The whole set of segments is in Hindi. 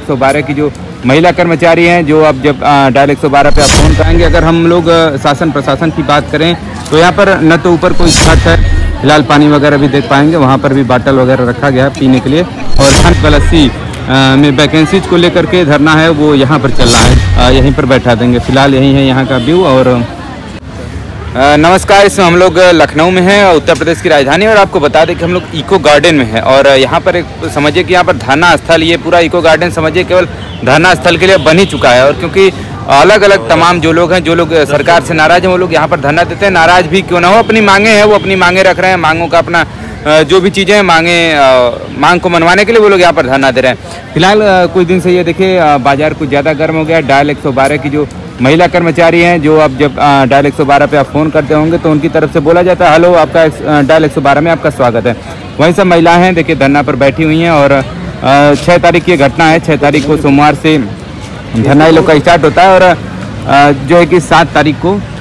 112 की जो महिला कर्मचारी हैं, जो अब जब डायल 112 पे आप फ़ोन कराएंगे। अगर हम लोग शासन प्रशासन की बात करें तो यहाँ पर न तो ऊपर कोई छत है, फिलहाल पानी वगैरह भी देख पाएंगे, वहाँ पर भी बाटल वगैरह रखा गया है पीने के लिए। और खंड पलसी में वैकेंसीज को लेकर के धरना है वो यहाँ पर चल रहा है, यहीं पर बैठा देंगे। फिलहाल यही है यहाँ का व्यू। और नमस्कार, इसमें हम लोग लखनऊ में हैं, उत्तर प्रदेश की राजधानी। और आपको बता दें कि हम लोग इको गार्डन में हैं और यहाँ पर एक समझिए कि यहाँ पर धरना स्थल, ये पूरा इको गार्डन समझिए केवल धरना स्थल के लिए बन ही चुका है। और क्योंकि अलग अलग तमाम जो लोग हैं, जो लोग सरकार से नाराज हैं, वो लोग यहाँ पर धरना देते हैं। नाराज भी क्यों ना हो, अपनी मांगे हैं, वो अपनी मांगे रख रहे हैं। मांगों का अपना जो भी चीज़ें मांग को मनवाने के लिए वो लोग यहाँ पर धरना दे रहे हैं। फिलहाल कुछ दिन से ये देखिए बाजार कुछ ज़्यादा गर्म हो गया। डायल 112 की जो महिला कर्मचारी हैं, जो अब जब डायल 112 पे आप फ़ोन करते होंगे तो उनकी तरफ से बोला जाता है, हेलो, आपका डायल 112 में आपका स्वागत है। वहीं सब महिलाएं हैं, देखिए धरना पर बैठी हुई हैं। और 6 तारीख की घटना है, 6 तारीख को सोमवार से धरना ये लोग का स्टार्ट होता है। और जो है कि 7 तारीख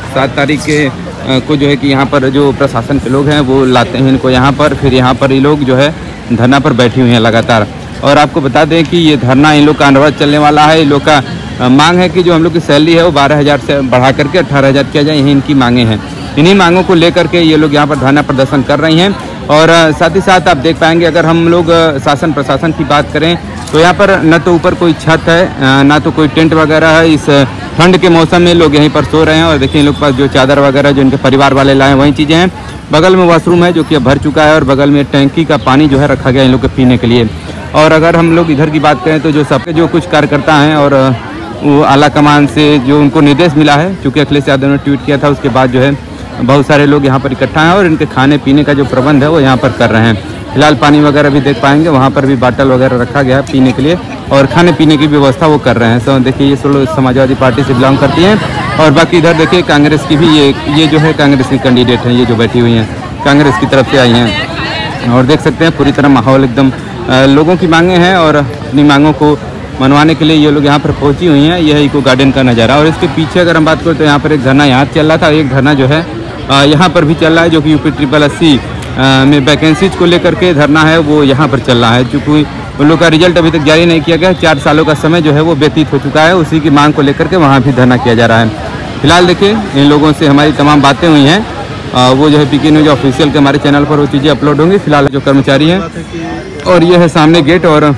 को जो है कि यहाँ पर जो प्रशासन के लोग हैं वो लाते हैं इनको यहाँ पर। फिर यहाँ पर ये लोग जो है धरना पर बैठी हुई हैं लगातार। और आपको बता दें कि ये धरना इन लोग का अनवरत चलने वाला है। इन लोग का मांग है कि जो हम लोग की सैलरी है वो 12,000 से बढ़ा करके 18,000 किया जाए, यही इनकी मांगे हैं। इन्हीं मांगों को लेकर के ये लोग यहाँ पर धरना प्रदर्शन कर रही हैं। और साथ ही साथ आप देख पाएंगे, अगर हम लोग शासन प्रशासन की बात करें तो यहाँ पर न तो ऊपर कोई छत है, ना तो कोई टेंट वगैरह है। इस ठंड के मौसम में लोग यहीं पर सो रहे हैं। और देखिए इन लोग पास जो चादर वगैरह जो इनके परिवार वाले लाए वही चीज़ें हैं। बगल में वॉशरूम है जो कि अब भर चुका है, और बगल में टैंकी का पानी जो है रखा गया इन लोग के पीने के लिए। और अगर हम लोग इधर की बात करें तो जो सबके जो कुछ कार्यकर्ता हैं और वो आला कमान से जो उनको निर्देश मिला है, चूँकि अखिलेश यादव ने ट्वीट किया था, उसके बाद जो है बहुत सारे लोग यहाँ पर इकट्ठा हैं और इनके खाने पीने का जो प्रबंध है वो यहाँ पर कर रहे हैं। फिलहाल पानी वगैरह भी देख पाएंगे, वहाँ पर भी बाटल वगैरह रखा गया है पीने के लिए, और खाने पीने की व्यवस्था वो कर रहे हैं। तो देखिए ये लोग समाजवादी पार्टी से बिलोंग करती हैं। और बाकी इधर देखिए कांग्रेस की भी ये जो है कांग्रेस की कैंडिडेट हैं, ये जो बैठी हुई हैं कांग्रेस की तरफ से आई हैं। और देख सकते हैं पूरी तरह माहौल एकदम लोगों की मांगे हैं और अपनी मांगों को मनवाने के लिए ये लोग यहाँ पर पहुँची हुई हैं। यह इको गार्डन का नज़ारा। और इसके पीछे अगर हम बात करें तो यहाँ पर एक धरना यहाँ चल रहा था, एक धरना जो है यहाँ पर भी चल रहा है, जो कि UP-SSSC में वैकेंसीज को लेकर के धरना है वो यहाँ पर चल रहा है। चूँकि उन लोग का रिजल्ट अभी तक जारी नहीं किया गया, 4 सालों का समय जो है वो व्यतीत हो चुका है, उसी की मांग को लेकर के वहाँ भी धरना किया जा रहा है। फिलहाल देखिए इन लोगों से हमारी तमाम बातें हुई हैं, वो जो है PK न्यूज़ ऑफिशियल के हमारे चैनल पर वो चीज़ें अपलोड होंगी। फिलहाल जो कर्मचारी हैं, और ये है सामने गेट। और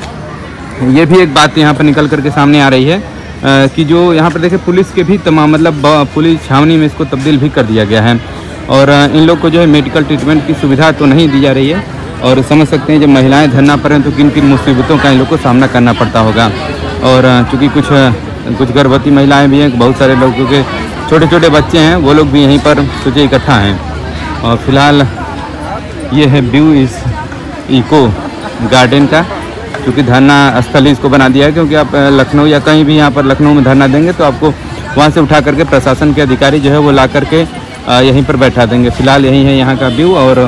ये भी एक बात यहाँ पर निकल करके सामने आ रही है कि जो यहाँ पर देखिए पुलिस के भी तमाम मतलब पुलिस छावनी में इसको तब्दील भी कर दिया गया है। और इन लोग को जो है मेडिकल ट्रीटमेंट की सुविधा तो नहीं दी जा रही है। और समझ सकते हैं जब महिलाएं धरना पर हैं तो किन किन मुसीबतों का इन लोग को सामना करना पड़ता होगा। और चूँकि कुछ गर्भवती महिलाएं भी हैं, बहुत सारे लोगों के छोटे छोटे बच्चे हैं, वो लोग भी यहीं पर सोचे इकट्ठा हैं। और फिलहाल ये है व्यू इस इको गार्डन का, क्योंकि धरना स्थल ही इसको बना दिया है। क्योंकि आप लखनऊ या कहीं भी यहाँ पर लखनऊ में धरना देंगे तो आपको वहाँ से उठा करके प्रशासन के अधिकारी जो है वो ला करके यहीं पर बैठा देंगे। फिलहाल यही है यहाँ का व्यू। और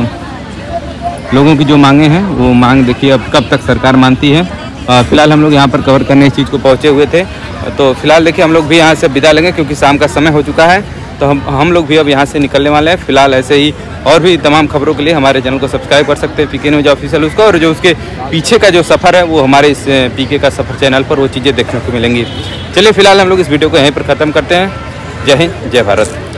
लोगों की जो मांगे हैं वो मांग देखिए अब कब तक सरकार मानती है। फिलहाल हम लोग यहाँ पर कवर करने इस चीज़ को पहुँचे हुए थे। तो फिलहाल देखिए हम लोग भी यहाँ से विदा लेंगे, क्योंकि शाम का समय हो चुका है। तो हम लोग भी अब यहाँ से निकलने वाले हैं। फिलहाल ऐसे ही और भी तमाम खबरों के लिए हमारे चैनल को सब्सक्राइब कर सकते हैं, PK न्यूज़ ऑफिशियल उसका। और जो उसके पीछे का जो सफ़र है वो हमारे इस PK का सफ़र चैनल पर वो चीज़ें देखने को मिलेंगी। चलिए फिलहाल हम लोग इस वीडियो को यहीं पर ख़त्म करते हैं। जय हिंद, जय भारत।